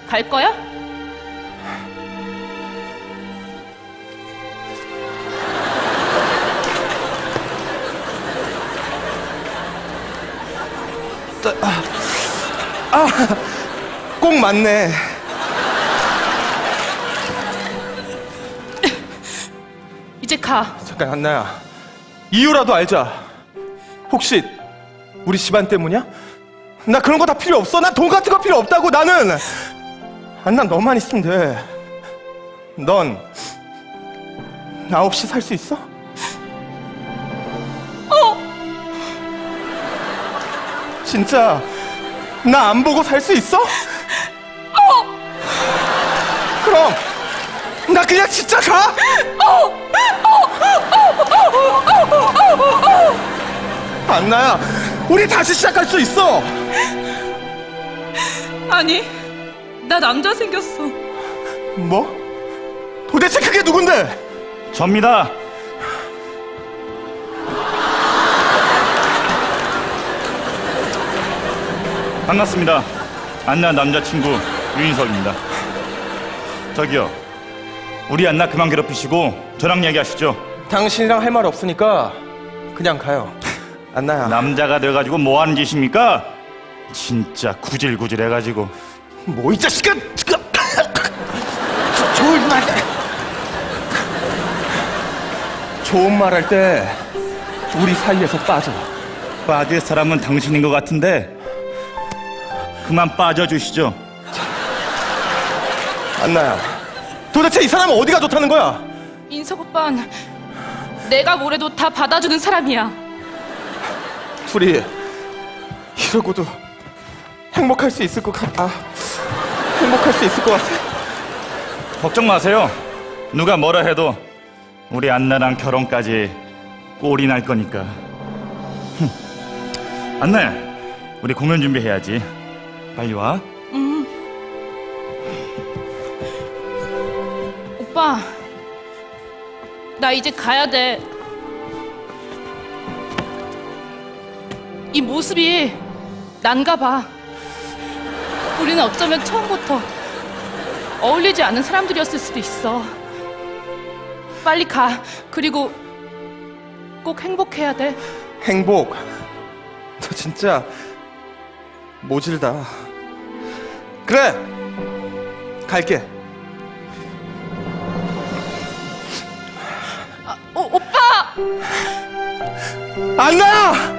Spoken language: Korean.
갈 거야? 꼭 맞네. 이제 가. 잠깐, 안나야. 이유라도 알자. 혹시 우리 집안 때문이야? 나 그런 거 다 필요 없어. 난 돈 같은 거 필요 없다고. 나는 안나 너만 있으면 돼. 넌 나 없이 살 수 있어? 진짜 나 안 보고 살 수 있어? 그럼 나 그냥 진짜 가? 안나야, 우리 다시 시작할 수 있어. 아니, 나 남자 생겼어. 뭐? 도대체 그게 누군데? 접니다. 반갑습니다. 안나 남자친구 유인석입니다. 저기요, 우리 안나 그만 괴롭히시고 저랑 얘기하시죠. 당신이랑 할 말 없으니까 그냥 가요. 안나야. 남자가 돼가지고 뭐 하는 짓입니까? 진짜 구질구질해가지고. 뭐 이 자식아! 지금 좋은 말. 좋은 말 할 때 우리 사이에서 빠져. 빠질 사람은 당신인 것 같은데 그만 빠져주시죠. 안나야, 도대체 이 사람은 어디가 좋다는 거야? 인석 오빠는 내가 뭐래도 다 받아주는 사람이야. 둘이 이러고도 행복할 수 있을 것 같아. 행복할 수 있을 것 같아. 걱정 마세요. 누가 뭐라 해도 우리 안나랑 결혼까지 꼴이 날 거니까. 안나야, 우리 공연 준비해야지. 빨리 와. 오빠, 나 이제 가야 돼. 이 모습이 난가 봐. 우리는 어쩌면 처음부터 어울리지 않는 사람들이었을 수도 있어. 빨리 가. 그리고 꼭 행복해야 돼. 행복. 너 진짜 모질다. 그래, 갈게. 오빠! 안나야!